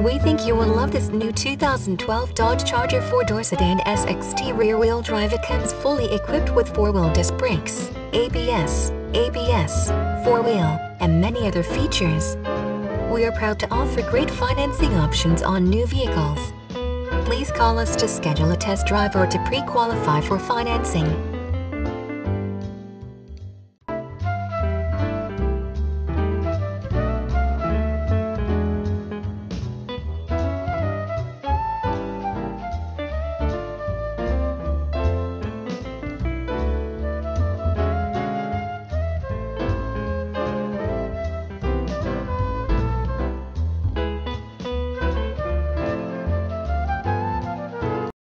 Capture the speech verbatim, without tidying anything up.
We think you will love this new two thousand twelve Dodge Charger four-door sedan S X T rear-wheel drive. It comes fully equipped with four-wheel disc brakes, A B S, A B S, four-wheel, and many other features. We are proud to offer great financing options on new vehicles. Please call us to schedule a test drive or to pre-qualify for financing.